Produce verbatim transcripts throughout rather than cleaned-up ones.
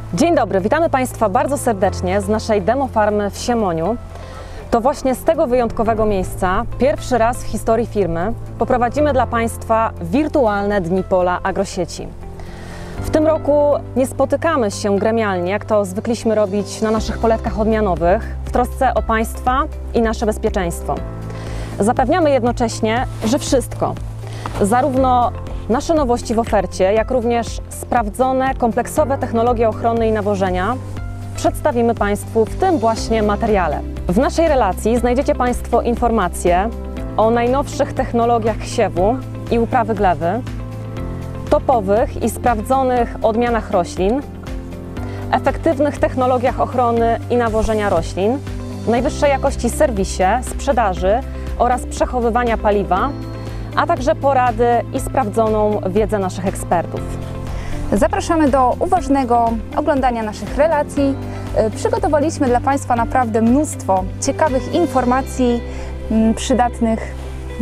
Dzień dobry, witamy Państwa bardzo serdecznie z naszej demo farmy w Siemoniu. To właśnie z tego wyjątkowego miejsca, pierwszy raz w historii firmy, poprowadzimy dla Państwa wirtualne dni pola agrosieci. W tym roku nie spotykamy się gremialnie, jak to zwykliśmy robić na naszych poletkach odmianowych, w trosce o Państwa i nasze bezpieczeństwo. Zapewniamy jednocześnie, że wszystko, zarówno nasze nowości w ofercie, jak również sprawdzone, kompleksowe technologie ochrony i nawożenia przedstawimy Państwu w tym właśnie materiale. W naszej relacji znajdziecie Państwo informacje o najnowszych technologiach siewu i uprawy gleby, topowych i sprawdzonych odmianach roślin, efektywnych technologiach ochrony i nawożenia roślin, najwyższej jakości serwisie, sprzedaży oraz przechowywania paliwa, a także porady i sprawdzoną wiedzę naszych ekspertów. Zapraszamy do uważnego oglądania naszych relacji. Przygotowaliśmy dla Państwa naprawdę mnóstwo ciekawych informacji, przydatnych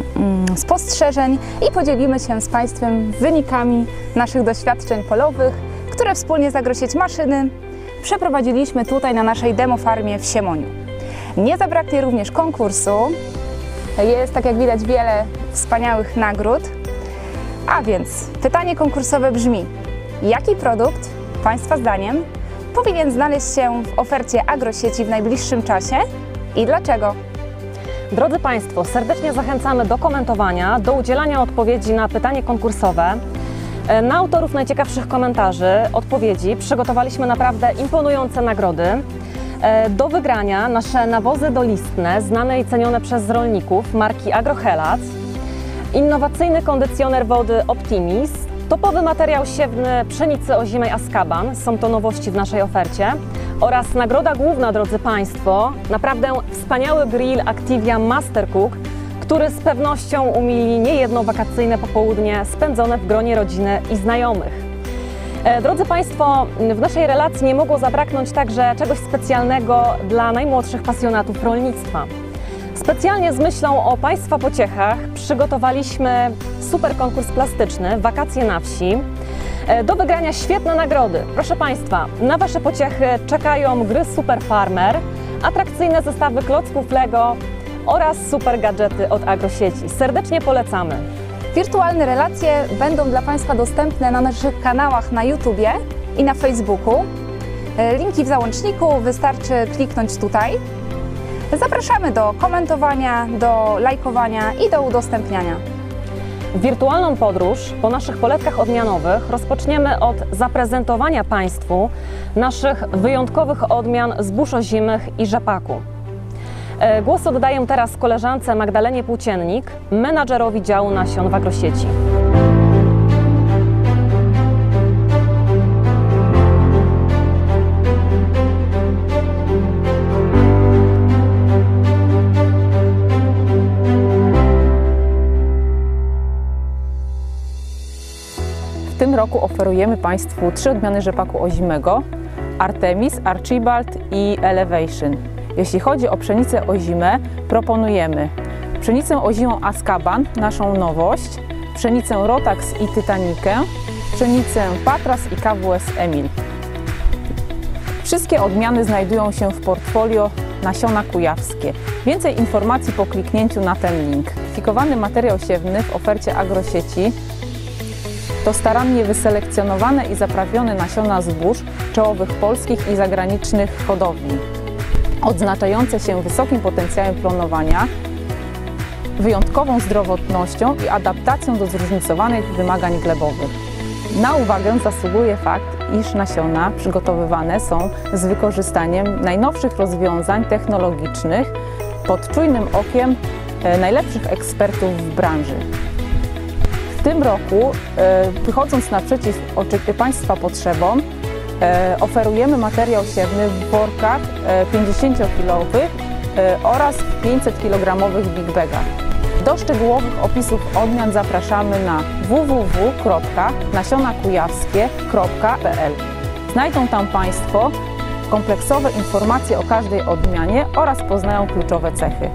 spostrzeżeń i podzielimy się z Państwem wynikami naszych doświadczeń polowych, które wspólnie z Agrosieć Maszyny przeprowadziliśmy tutaj na naszej demo farmie w Siemoniu. Nie zabraknie również konkursu. Jest, tak jak widać, wiele wspaniałych nagród. A więc pytanie konkursowe brzmi: jaki produkt Państwa zdaniem powinien znaleźć się w ofercie Agrosieci w najbliższym czasie i dlaczego? Drodzy Państwo, serdecznie zachęcamy do komentowania, do udzielania odpowiedzi na pytanie konkursowe. Na autorów najciekawszych komentarzy, odpowiedzi przygotowaliśmy naprawdę imponujące nagrody. Do wygrania nasze nawozy dolistne, znane i cenione przez rolników marki Agrohelad, innowacyjny kondycjoner wody Optimis, topowy materiał siewny pszenicy ozimej Azkaban, są to nowości w naszej ofercie, oraz nagroda główna, drodzy Państwo, naprawdę wspaniały grill Activia Mastercook, który z pewnością umili niejedno wakacyjne popołudnie spędzone w gronie rodziny i znajomych. Drodzy Państwo, w naszej relacji nie mogło zabraknąć także czegoś specjalnego dla najmłodszych pasjonatów rolnictwa. Specjalnie z myślą o Państwa pociechach przygotowaliśmy super konkurs plastyczny Wakacje na wsi. Do wygrania świetne nagrody. Proszę Państwa, na Wasze pociechy czekają gry Super Farmer, atrakcyjne zestawy klocków Lego oraz super gadżety od Agrosieci. Serdecznie polecamy. Wirtualne relacje będą dla Państwa dostępne na naszych kanałach na YouTubie i na Facebooku. Linki w załączniku, wystarczy kliknąć tutaj. Zapraszamy do komentowania, do lajkowania i do udostępniania. Wirtualną podróż po naszych poletkach odmianowych rozpoczniemy od zaprezentowania Państwu naszych wyjątkowych odmian zbóż ozimych i rzepaku. Głos oddaję teraz koleżance Magdalenie Płóciennik, menadżerowi działu nasion w Agrosieci. W tym roku oferujemy Państwu trzy odmiany rzepaku ozimego: Artemis, Archibald i Elevation. Jeśli chodzi o pszenicę ozimę, proponujemy pszenicę ozimą Azkaban, naszą nowość, pszenicę Rotax i Titanikę, pszenicę Patras i K W S Emil. Wszystkie odmiany znajdują się w portfolio Nasiona Kujawskie. Więcej informacji po kliknięciu na ten link. Certyfikowany materiał siewny w ofercie Agrosieci to starannie wyselekcjonowane i zaprawione nasiona zbóż czołowych polskich i zagranicznych hodowli, odznaczające się wysokim potencjałem planowania, wyjątkową zdrowotnością i adaptacją do zróżnicowanych wymagań glebowych. Na uwagę zasługuje fakt, iż nasiona przygotowywane są z wykorzystaniem najnowszych rozwiązań technologicznych pod czujnym okiem najlepszych ekspertów w branży. W tym roku, wychodząc naprzeciw Państwa potrzebom, oferujemy materiał siewny w workach pięćdziesięciokilowych oraz pięćset kilogramowych big bagach. Do szczegółowych opisów odmian zapraszamy na w w w kropka nasiona kujawskie kropka p l. Znajdą tam Państwo kompleksowe informacje o każdej odmianie oraz poznają kluczowe cechy.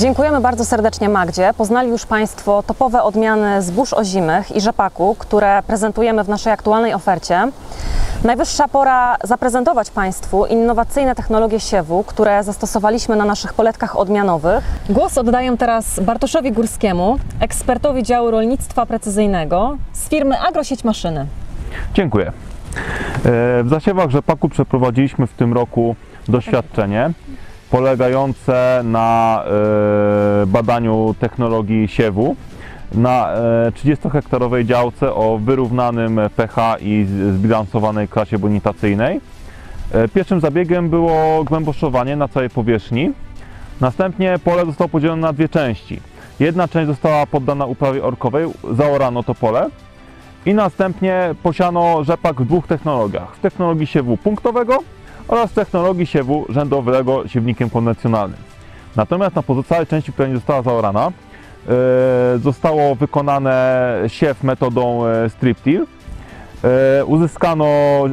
Dziękujemy bardzo serdecznie Magdzie. Poznali już Państwo topowe odmiany zbóż ozimych i rzepaku, które prezentujemy w naszej aktualnej ofercie. Najwyższa pora zaprezentować Państwu innowacyjne technologie siewu, które zastosowaliśmy na naszych poletkach odmianowych. Głos oddaję teraz Bartoszowi Górskiemu, ekspertowi działu rolnictwa precyzyjnego z firmy Agrosieć Maszyny. Dziękuję. W zasiewach rzepaku przeprowadziliśmy w tym roku doświadczenie polegające na badaniu technologii siewu na trzydziestokehektarowej działce o wyrównanym pH i zbilansowanej klasie bonitacyjnej. Pierwszym zabiegiem było głęboszowanie na całej powierzchni. Następnie pole zostało podzielone na dwie części. Jedna część została poddana uprawie orkowej, zaorano to pole i następnie posiano rzepak w dwóch technologiach. W technologii siewu punktowego oraz w technologii siewu rzędowego siewnikiem konwencjonalnym. Natomiast na pozostałej części, która nie została zaorana, zostało wykonane siew metodą strip till. Uzyskano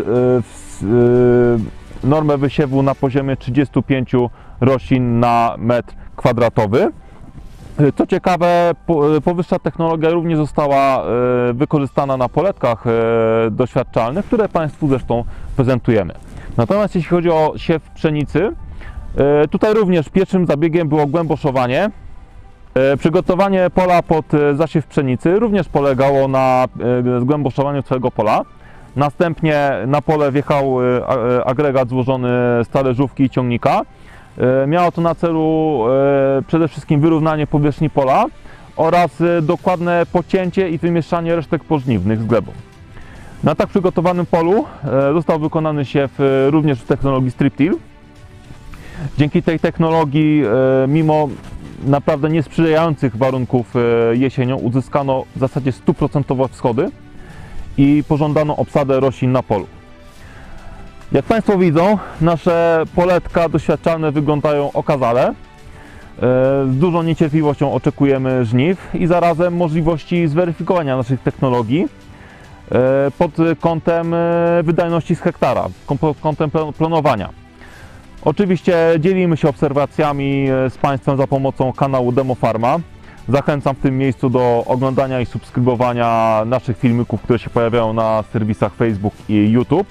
normę wysiewu na poziomie trzydziestu pięciu roślin na metr kwadratowy. Co ciekawe, powyższa technologia również została wykorzystana na poletkach doświadczalnych, które Państwu zresztą prezentujemy. Natomiast jeśli chodzi o siew pszenicy, tutaj również pierwszym zabiegiem było głęboszowanie. Przygotowanie pola pod zasiew pszenicy również polegało na zgłęboszowaniu całego pola. Następnie na pole wjechał agregat złożony z talerzówki i ciągnika. Miało to na celu przede wszystkim wyrównanie powierzchni pola oraz dokładne pocięcie i wymieszanie resztek pożniwnych z glebą. Na tak przygotowanym polu został wykonany siew również w technologii strip till. Dzięki tej technologii, mimo naprawdę niesprzyjających warunków jesienią, uzyskano w zasadzie stuprocentowe wschody i pożądaną obsadę roślin na polu. Jak Państwo widzą, nasze poletka doświadczalne wyglądają okazale. Z dużą niecierpliwością oczekujemy żniw i zarazem możliwości zweryfikowania naszych technologii pod kątem wydajności z hektara, pod kątem planowania. Oczywiście dzielimy się obserwacjami z Państwem za pomocą kanału Demofarma. Zachęcam w tym miejscu do oglądania i subskrybowania naszych filmików, które się pojawiają na serwisach Facebook i YouTube.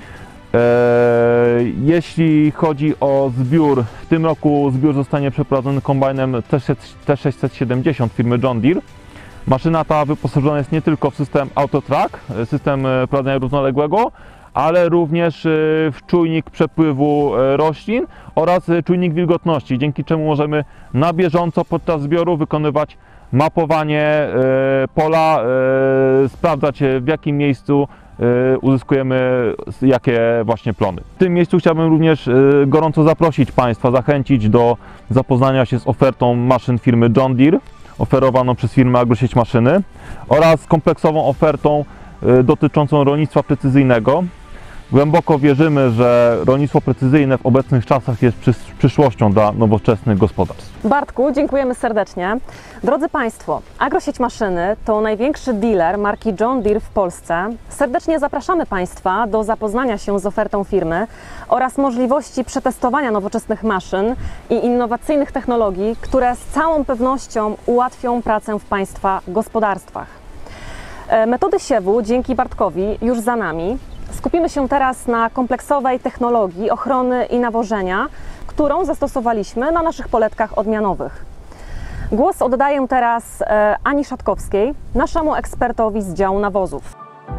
Jeśli chodzi o zbiór, w tym roku zbiór zostanie przeprowadzony kombajnem T sześćset siedemdziesiąt firmy John Deere. Maszyna ta wyposażona jest nie tylko w system AutoTrack, system prowadzenia równoległego, ale również w czujnik przepływu roślin oraz czujnik wilgotności, dzięki czemu możemy na bieżąco podczas zbioru wykonywać mapowanie pola, sprawdzać, w jakim miejscu uzyskujemy jakie właśnie plony. W tym miejscu chciałbym również gorąco zaprosić Państwa, zachęcić do zapoznania się z ofertą maszyn firmy John Deere, oferowaną przez firmę Agrosieć Maszyny, oraz kompleksową ofertą dotyczącą rolnictwa precyzyjnego. Głęboko wierzymy, że rolnictwo precyzyjne w obecnych czasach jest przyszłością dla nowoczesnych gospodarstw. Bartku, dziękujemy serdecznie. Drodzy Państwo, Agrosieć Maszyny to największy dealer marki John Deere w Polsce. Serdecznie zapraszamy Państwa do zapoznania się z ofertą firmy oraz możliwości przetestowania nowoczesnych maszyn i innowacyjnych technologii, które z całą pewnością ułatwią pracę w Państwa gospodarstwach. Metody siewu dzięki Bartkowi już za nami. Skupimy się teraz na kompleksowej technologii ochrony i nawożenia, którą zastosowaliśmy na naszych poletkach odmianowych. Głos oddaję teraz Ani Szatkowskiej, naszemu ekspertowi z działu nawozów.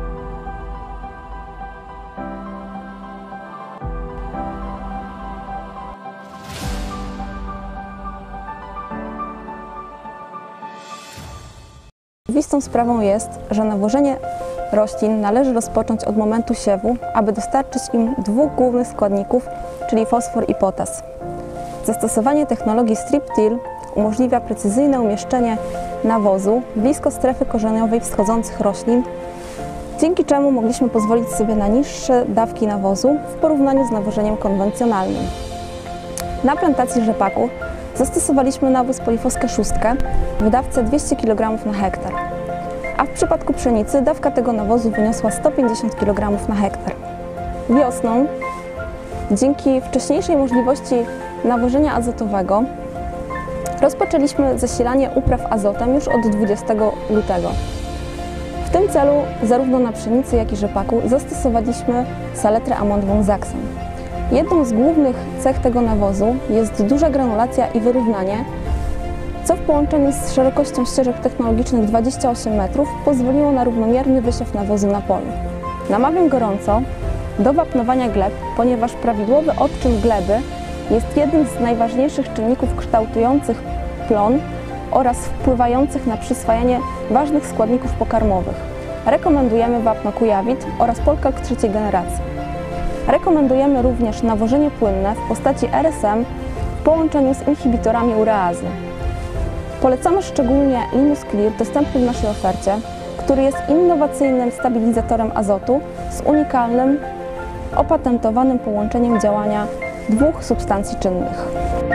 Oczywistą sprawą jest, że nawożenie roślin należy rozpocząć od momentu siewu, aby dostarczyć im dwóch głównych składników, czyli fosfor i potas. Zastosowanie technologii strip till umożliwia precyzyjne umieszczenie nawozu blisko strefy korzeniowej wschodzących roślin, dzięki czemu mogliśmy pozwolić sobie na niższe dawki nawozu w porównaniu z nawożeniem konwencjonalnym. Na plantacji rzepaku zastosowaliśmy nawóz Polifoskę szóstkę w dawce dwieście kilogramów na hektar, a w przypadku pszenicy dawka tego nawozu wyniosła sto pięćdziesiąt kilogramów na hektar. Wiosną, dzięki wcześniejszej możliwości nawożenia azotowego, rozpoczęliśmy zasilanie upraw azotem już od dwudziestego lutego. W tym celu zarówno na pszenicy, jak i rzepaku zastosowaliśmy saletrę amoniową Zaxen. Jedną z głównych cech tego nawozu jest duża granulacja i wyrównanie, co w połączeniu z szerokością ścieżek technologicznych dwadzieścia osiem metrów pozwoliło na równomierny wysiew nawozu na polu. Namawiam gorąco do wapnowania gleb, ponieważ prawidłowy odczyn gleby jest jednym z najważniejszych czynników kształtujących plon oraz wpływających na przyswajanie ważnych składników pokarmowych. Rekomendujemy wapno kujawit oraz Polkalk trzeciej generacji. Rekomendujemy również nawożenie płynne w postaci R S M w połączeniu z inhibitorami ureazy. Polecamy szczególnie Limus Clear, dostępny w naszej ofercie, który jest innowacyjnym stabilizatorem azotu z unikalnym, opatentowanym połączeniem działania dwóch substancji czynnych.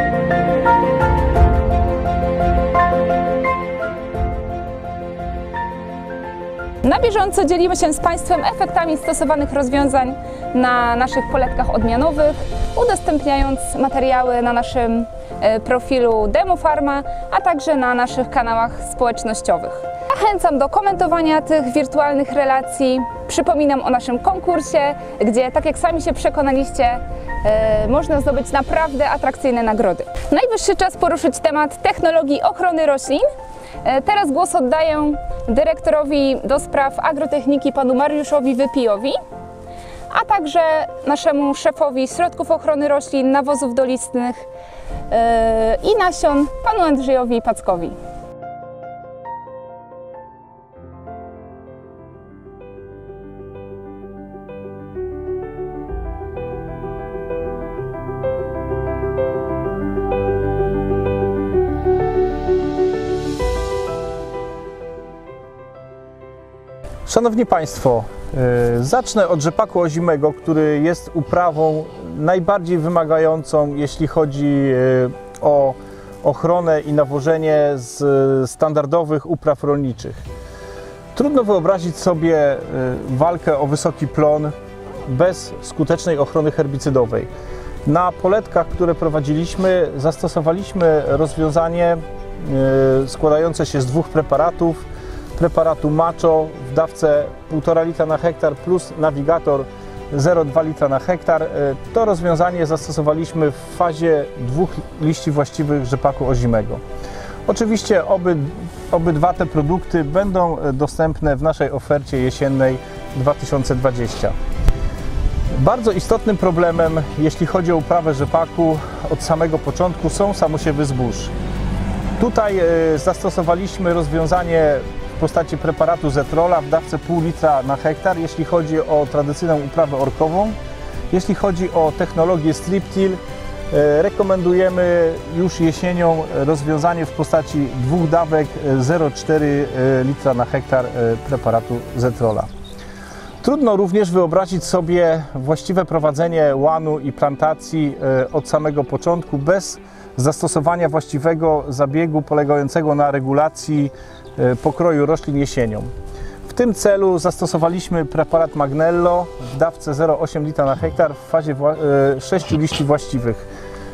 Na bieżąco dzielimy się z Państwem efektami stosowanych rozwiązań na naszych poletkach odmianowych, udostępniając materiały na naszym profilu Demofarma, a także na naszych kanałach społecznościowych. Zachęcam do komentowania tych wirtualnych relacji. Przypominam o naszym konkursie, gdzie, tak jak sami się przekonaliście, yy, można zdobyć naprawdę atrakcyjne nagrody. Najwyższy czas poruszyć temat technologii ochrony roślin. Yy, teraz głos oddaję dyrektorowi do spraw agrotechniki, panu Mariuszowi Wypijowi, a także naszemu szefowi środków ochrony roślin, nawozów dolistnych yy, i nasion, panu Andrzejowi Packowi. Szanowni Państwo, yy, zacznę od rzepaku ozimego, który jest uprawą najbardziej wymagającą, jeśli chodzi yy, o ochronę i nawożenie z yy, standardowych upraw rolniczych. Trudno wyobrazić sobie yy, walkę o wysoki plon bez skutecznej ochrony herbicydowej. Na poletkach, które prowadziliśmy, zastosowaliśmy rozwiązanie yy, składające się z dwóch preparatów. Preparatu Macho w dawce półtora litra na hektar plus Navigator zero przecinek dwa litra na hektar. To rozwiązanie zastosowaliśmy w fazie dwóch liści właściwych rzepaku ozimego. Oczywiście oby, obydwa te produkty będą dostępne w naszej ofercie jesiennej dwa tysiące dwudziestej. Bardzo istotnym problemem, jeśli chodzi o uprawę rzepaku od samego początku, są samosiewy zbóż. Tutaj zastosowaliśmy rozwiązanie w postaci preparatu Zetrola w dawce pół litra na hektar, jeśli chodzi o tradycyjną uprawę orkową. Jeśli chodzi o technologię Strip-Till, rekomendujemy już jesienią rozwiązanie w postaci dwóch dawek zero przecinek cztery litra na hektar preparatu Zetrola. Trudno również wyobrazić sobie właściwe prowadzenie łanu i plantacji od samego początku bez zastosowania właściwego zabiegu polegającego na regulacji pokroju roślin jesienią. W tym celu zastosowaliśmy preparat Magnello w dawce zero przecinek osiem litra na hektar w fazie sześciu liści właściwych.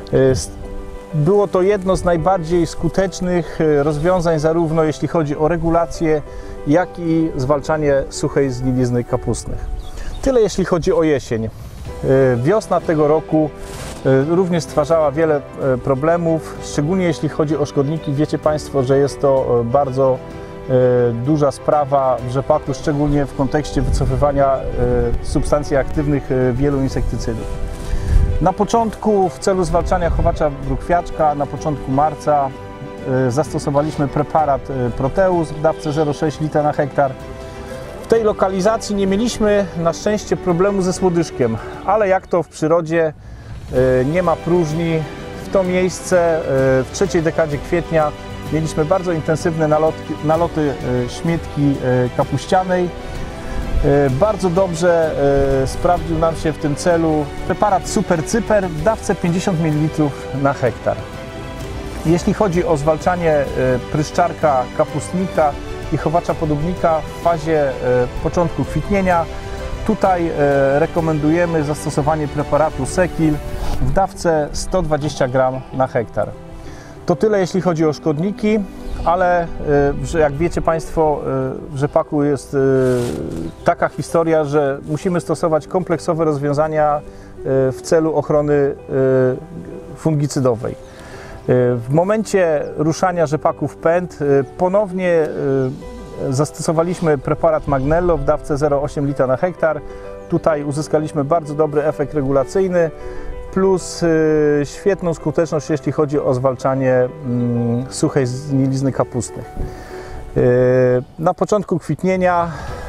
Było to jedno z najbardziej skutecznych rozwiązań, zarówno jeśli chodzi o regulację, jak i zwalczanie suchej zgnilizny kapustnych. Tyle jeśli chodzi o jesień. Wiosna tego roku również stwarzała wiele problemów, szczególnie jeśli chodzi o szkodniki. Wiecie Państwo, że jest to bardzo duża sprawa w rzepaku, szczególnie w kontekście wycofywania substancji aktywnych wielu insektycydów. Na początku, w celu zwalczania chowacza brukwiaczka, na początku marca zastosowaliśmy preparat Proteus w dawce zero przecinek sześć litra na hektar. W tej lokalizacji nie mieliśmy na szczęście problemu ze słodyżkiem, ale jak to w przyrodzie, nie ma próżni. W to miejsce w trzeciej dekadzie kwietnia mieliśmy bardzo intensywne nalotki, naloty śmietki kapuścianej. Bardzo dobrze sprawdził nam się w tym celu preparat Super Cyper w dawce pięćdziesiąt mililitrów na hektar. Jeśli chodzi o zwalczanie pryszczarka kapustnika i chowacza podobnika w fazie początku kwitnienia, tutaj rekomendujemy zastosowanie preparatu Sekil w dawce sto dwadzieścia gramów na hektar. To tyle, jeśli chodzi o szkodniki, ale że jak wiecie Państwo, w rzepaku jest taka historia, że musimy stosować kompleksowe rozwiązania w celu ochrony fungicydowej. W momencie ruszania rzepaku w pęd ponownie zastosowaliśmy preparat Magnello w dawce zero przecinek osiem litra na hektar. Tutaj uzyskaliśmy bardzo dobry efekt regulacyjny plus świetną skuteczność, jeśli chodzi o zwalczanie suchej zgnilizny kapustnych. Na początku kwitnienia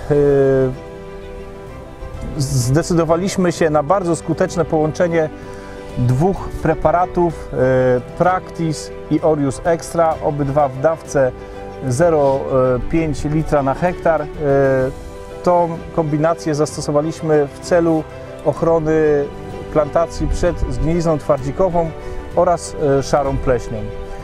zdecydowaliśmy się na bardzo skuteczne połączenie dwóch preparatów Practis i Orius Extra, obydwa w dawce zero przecinek pięć litra na hektar. Tą kombinację zastosowaliśmy w celu ochrony plantacji przed zgnilizną twardzikową oraz szarą pleśnią.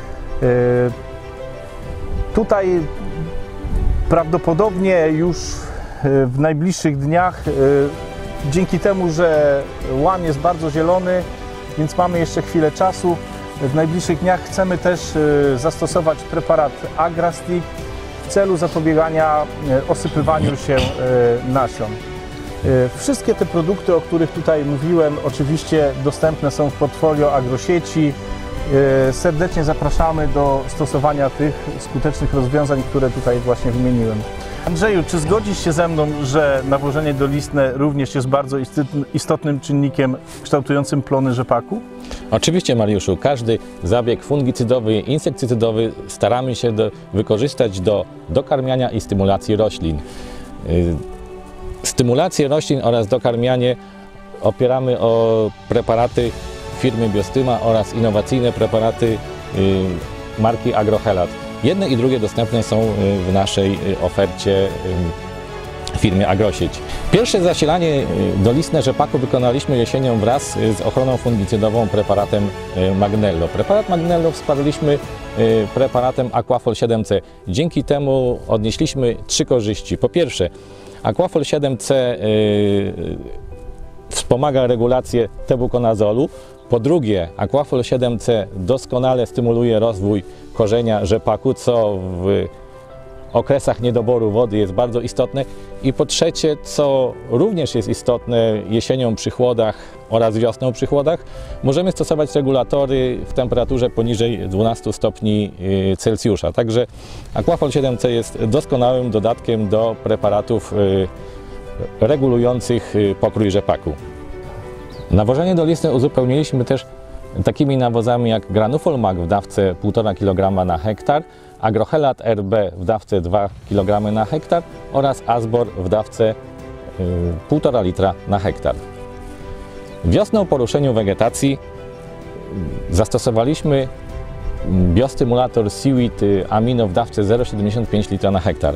Tutaj prawdopodobnie już w najbliższych dniach, dzięki temu, że łan jest bardzo zielony, więc mamy jeszcze chwilę czasu, w najbliższych dniach chcemy też zastosować preparat Agrastic w celu zapobiegania osypywaniu się nasion. Wszystkie te produkty, o których tutaj mówiłem, oczywiście dostępne są w portfolio Agrosieci. Serdecznie zapraszamy do stosowania tych skutecznych rozwiązań, które tutaj właśnie wymieniłem. Andrzeju, czy zgodzisz się ze mną, że nawożenie dolistne również jest bardzo istotnym czynnikiem kształtującym plony rzepaku? Oczywiście, Mariuszu, każdy zabieg fungicydowy, insektycydowy staramy się do, wykorzystać do dokarmiania i stymulacji roślin. Stymulację roślin oraz dokarmianie opieramy o preparaty firmy Biostyma oraz innowacyjne preparaty marki Agrohelat. Jedne i drugie dostępne są w naszej ofercie firmy Agrosieć. Pierwsze zasilanie dolistne rzepaku wykonaliśmy jesienią wraz z ochroną fungicydową preparatem Magnello. Preparat Magnello wsparliśmy preparatem Aquafol siedem C. Dzięki temu odnieśliśmy trzy korzyści. Po pierwsze, Aquafol siedem C wspomaga regulację tebukonazolu. Po drugie, Aquafol siedem C doskonale stymuluje rozwój korzenia rzepaku, co w okresach niedoboru wody jest bardzo istotne. I po trzecie, co również jest istotne jesienią przy chłodach oraz wiosną przy chłodach, możemy stosować regulatory w temperaturze poniżej dwunastu stopni Celsjusza. Także Aquafol siedem C jest doskonałym dodatkiem do preparatów regulujących pokrój rzepaku. Nawożenie dolistne uzupełniliśmy też takimi nawozami jak Granufol Mag w dawce półtora kilograma na hektar, Agrohelat R B w dawce dwa kilogramy na hektar oraz Asbor w dawce półtora litra na hektar. Wiosną po ruszeniu wegetacji zastosowaliśmy biostymulator Seaweed Amino w dawce zero przecinek siedemdziesiąt pięć litra na hektar.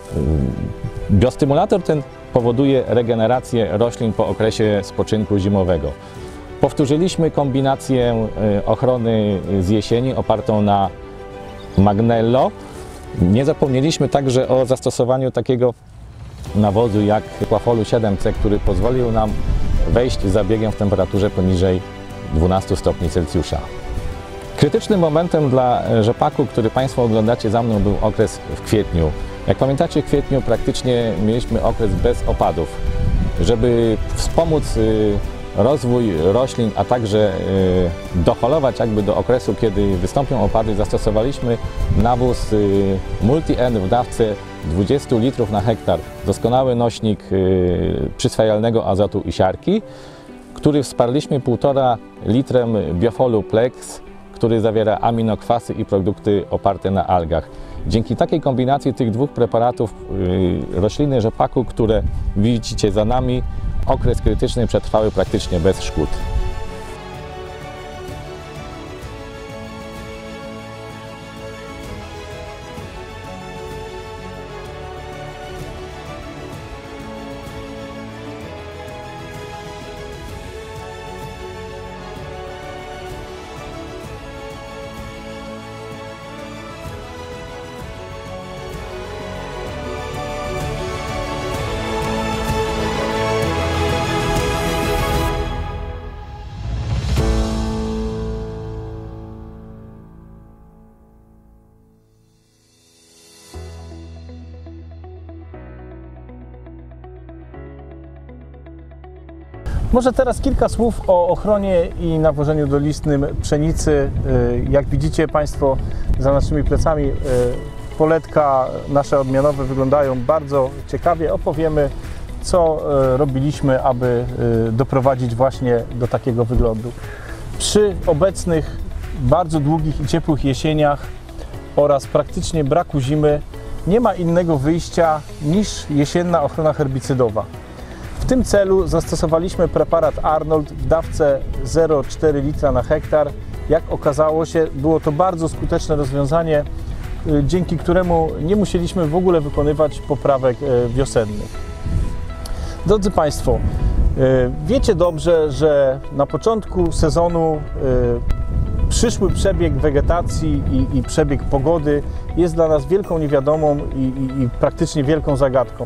Biostymulator ten powoduje regenerację roślin po okresie spoczynku zimowego. Powtórzyliśmy kombinację ochrony z jesieni opartą na Magnello. Nie zapomnieliśmy także o zastosowaniu takiego nawozu jak Aquafolu siedem C, który pozwolił nam wejść z zabiegiem w temperaturze poniżej dwunastu stopni Celsjusza. Krytycznym momentem dla rzepaku, który Państwo oglądacie za mną, był okres w kwietniu. Jak pamiętacie, w kwietniu praktycznie mieliśmy okres bez opadów. Żeby wspomóc rozwój roślin, a także doholować jakby do okresu, kiedy wystąpią opady, zastosowaliśmy nawóz Multi-N w dawce dwudziestu litrów na hektar. Doskonały nośnik przyswajalnego azotu i siarki, który wsparliśmy półtora litrem Biofolu Plex, który zawiera aminokwasy i produkty oparte na algach. Dzięki takiej kombinacji tych dwóch preparatów rośliny rzepaku, które widzicie za nami, okres krytyczny przetrwały praktycznie bez szkód. Może teraz kilka słów o ochronie i nawożeniu dolistnym pszenicy. Jak widzicie Państwo za naszymi plecami, poletka nasze odmianowe wyglądają bardzo ciekawie. Opowiemy, co robiliśmy, aby doprowadzić właśnie do takiego wyglądu. Przy obecnych bardzo długich i ciepłych jesieniach oraz praktycznie braku zimy nie ma innego wyjścia niż jesienna ochrona herbicydowa. W tym celu zastosowaliśmy preparat Arnold w dawce zero przecinek cztery litra na hektar. Jak okazało się, było to bardzo skuteczne rozwiązanie, dzięki któremu nie musieliśmy w ogóle wykonywać poprawek wiosennych. Drodzy Państwo, wiecie dobrze, że na początku sezonu przyszły przebieg wegetacji i, i przebieg pogody jest dla nas wielką niewiadomą i, i, i praktycznie wielką zagadką.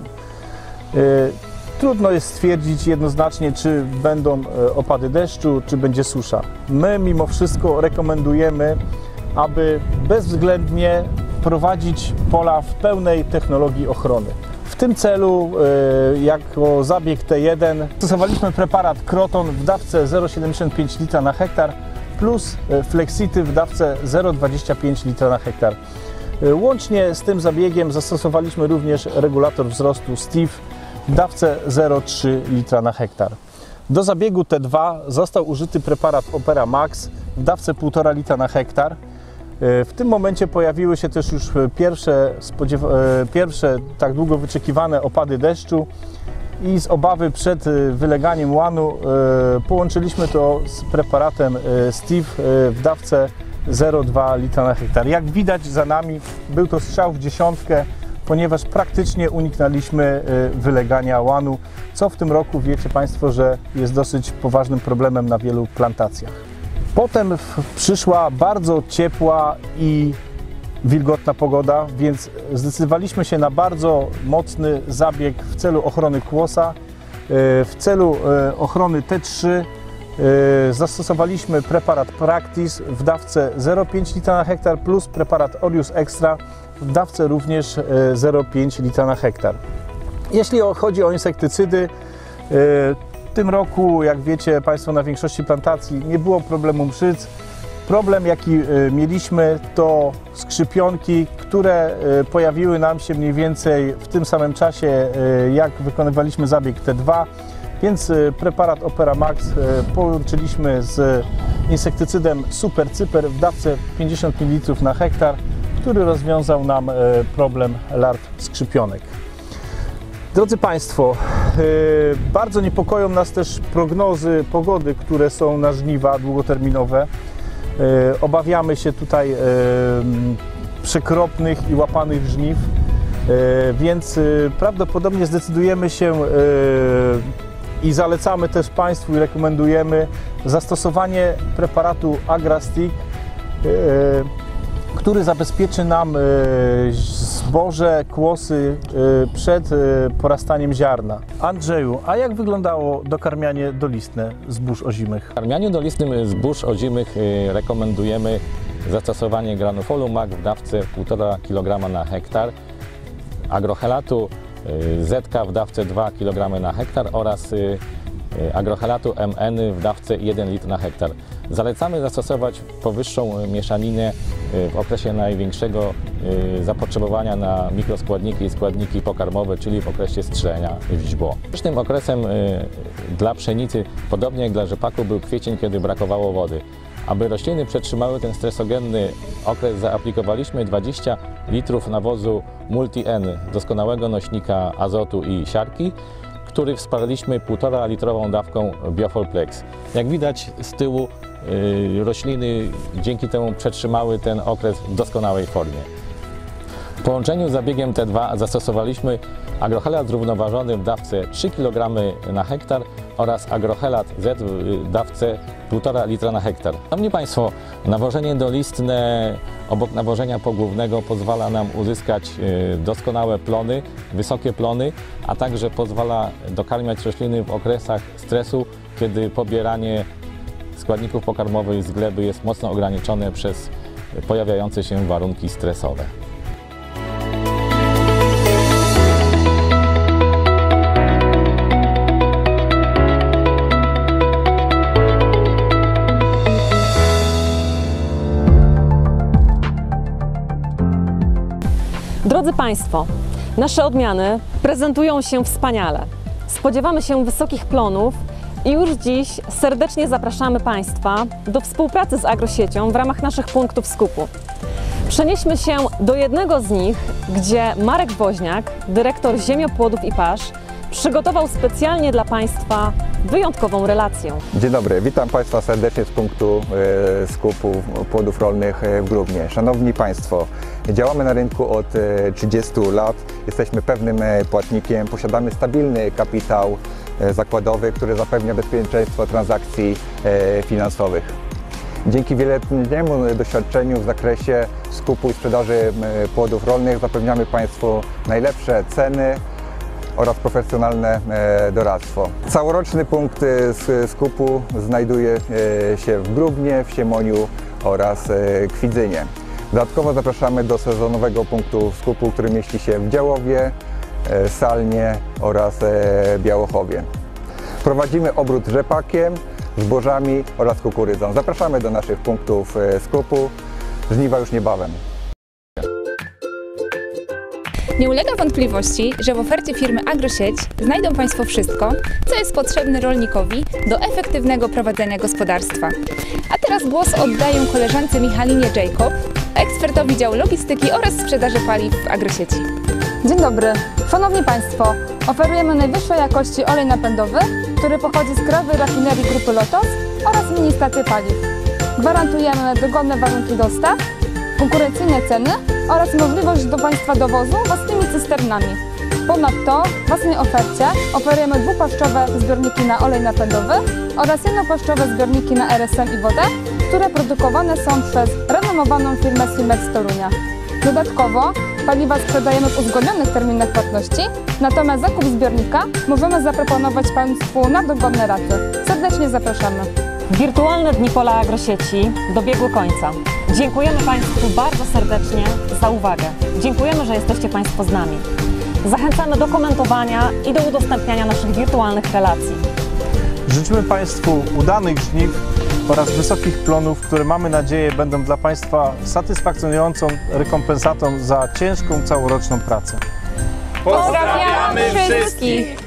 Trudno jest stwierdzić jednoznacznie, czy będą opady deszczu, czy będzie susza. My mimo wszystko rekomendujemy, aby bezwzględnie prowadzić pola w pełnej technologii ochrony. W tym celu jako zabieg T jeden stosowaliśmy preparat Kroton w dawce zero przecinek siedemdziesiąt pięć litra na hektar plus Flexity w dawce zero przecinek dwadzieścia pięć litra na hektar. Łącznie z tym zabiegiem zastosowaliśmy również regulator wzrostu Steve w dawce zero przecinek trzy litra na hektar. Do zabiegu T dwa został użyty preparat Opera Max w dawce półtora litra na hektar. W tym momencie pojawiły się też już pierwsze, pierwsze tak długo wyczekiwane opady deszczu i z obawy przed wyleganiem łanu połączyliśmy to z preparatem Steve w dawce zero przecinek dwa litra na hektar. Jak widać za nami, był to strzał w dziesiątkę, ponieważ praktycznie uniknęliśmy wylegania łanu, co w tym roku wiecie Państwo, że jest dosyć poważnym problemem na wielu plantacjach. Potem przyszła bardzo ciepła i wilgotna pogoda, więc zdecydowaliśmy się na bardzo mocny zabieg w celu ochrony kłosa. W celu ochrony T trzy zastosowaliśmy preparat Practice w dawce zero przecinek pięć litra na hektar plus preparat Orius Extra w dawce również zero przecinek pięć litra na hektar. Jeśli chodzi o insektycydy, w tym roku, jak wiecie Państwo, na większości plantacji nie było problemu mszyc. Problem, jaki mieliśmy, to skrzypionki, które pojawiły nam się mniej więcej w tym samym czasie, jak wykonywaliśmy zabieg T dwa, więc preparat Opera Max połączyliśmy z insektycydem Super Cyper w dawce pięćdziesiąt mililitrów na hektar, który rozwiązał nam problem larw skrzypionek. Drodzy Państwo, bardzo niepokoją nas też prognozy pogody, które są na żniwa długoterminowe. Obawiamy się tutaj przekropnych i łapanych żniw, więc prawdopodobnie zdecydujemy się i zalecamy też Państwu i rekomendujemy zastosowanie preparatu Agrastick, który zabezpieczy nam zboże, kłosy przed porastaniem ziarna. Andrzeju, a jak wyglądało dokarmianie dolistne zbóż ozimych? W karmianiu dolistnym zbóż ozimych rekomendujemy zastosowanie granufolu M A C w dawce półtora kilograma na hektar, agrochelatu Z K w dawce dwa kilogramy na hektar oraz agrochelatu M N w dawce jeden litr na hektar. Zalecamy zastosować powyższą mieszaninę w okresie największego zapotrzebowania na mikroskładniki i składniki pokarmowe, czyli w okresie strzelenia w źdźbło. Ważnym okresem dla pszenicy, podobnie jak dla rzepaku, był kwiecień, kiedy brakowało wody. Aby rośliny przetrzymały ten stresogenny okres, zaaplikowaliśmy dwadzieścia litrów nawozu Multi-N, doskonałego nośnika azotu i siarki, który wsparliśmy półtora litrową dawką Biofolplex. Jak widać z tyłu, yy, rośliny dzięki temu przetrzymały ten okres w doskonałej formie. W połączeniu z zabiegiem T dwa zastosowaliśmy agrochelat zrównoważony w dawce trzy kilogramy na hektar oraz agrochelat Z w dawce półtora litra na hektar. Szanowni Państwo, nawożenie dolistne obok nawożenia pogłównego pozwala nam uzyskać doskonałe plony, wysokie plony, a także pozwala dokarmiać rośliny w okresach stresu, kiedy pobieranie składników pokarmowych z gleby jest mocno ograniczone przez pojawiające się warunki stresowe. Drodzy Państwo, nasze odmiany prezentują się wspaniale. Spodziewamy się wysokich plonów i już dziś serdecznie zapraszamy Państwa do współpracy z Agrosiecią w ramach naszych punktów skupu. Przenieśmy się do jednego z nich, gdzie Marek Woźniak, dyrektor Ziemiopłodów i Pasz, przygotował specjalnie dla Państwa wyjątkową relację. Dzień dobry, witam Państwa serdecznie z punktu e, skupu płodów rolnych w Grubnie. Szanowni Państwo, działamy na rynku od e, trzydziestu lat, jesteśmy pewnym e, płatnikiem, posiadamy stabilny kapitał e, zakładowy, który zapewnia bezpieczeństwo transakcji e, finansowych. Dzięki wieloletniemu doświadczeniu w zakresie skupu i sprzedaży e, płodów rolnych zapewniamy Państwu najlepsze ceny oraz profesjonalne doradztwo. Całoroczny punkt skupu znajduje się w Grubnie, w Siemoniu oraz Kwidzynie. Dodatkowo zapraszamy do sezonowego punktu skupu, który mieści się w Działowie, Salnie oraz Białochowie. Prowadzimy obrót rzepakiem, zbożami oraz kukurydzą. Zapraszamy do naszych punktów skupu. Żniwa już niebawem. Nie ulega wątpliwości, że w ofercie firmy Agrosieć znajdą Państwo wszystko, co jest potrzebne rolnikowi do efektywnego prowadzenia gospodarstwa. A teraz głos oddaję koleżance Michalinie Jacob, ekspertowi działu logistyki oraz sprzedaży paliw w Agrosieci. Dzień dobry. Szanowni Państwo, oferujemy najwyższej jakości olej napędowy, który pochodzi z krajowej rafinerii Grupy Lotos oraz mini stacje paliw. Gwarantujemy dogodne warunki dostaw, konkurencyjne ceny oraz możliwość do Państwa dowozu własnymi cysternami. Ponadto w własnej ofercie oferujemy dwupaszczowe zbiorniki na olej napędowy oraz jednopaszczowe zbiorniki na R S M i wodę, które produkowane są przez renomowaną firmę Simex z Torunia. Dodatkowo paliwa sprzedajemy w uzgodnionych terminach płatności, natomiast zakup zbiornika możemy zaproponować Państwu na dogodne raty. Serdecznie zapraszamy. Wirtualne Dni Pola Agrosieci dobiegły końca. Dziękujemy Państwu bardzo serdecznie za uwagę. Dziękujemy, że jesteście Państwo z nami. Zachęcamy do komentowania i do udostępniania naszych wirtualnych relacji. Życzymy Państwu udanych żniw oraz wysokich plonów, które mamy nadzieję będą dla Państwa satysfakcjonującą rekompensatą za ciężką całoroczną pracę. Pozdrawiamy wszystkich!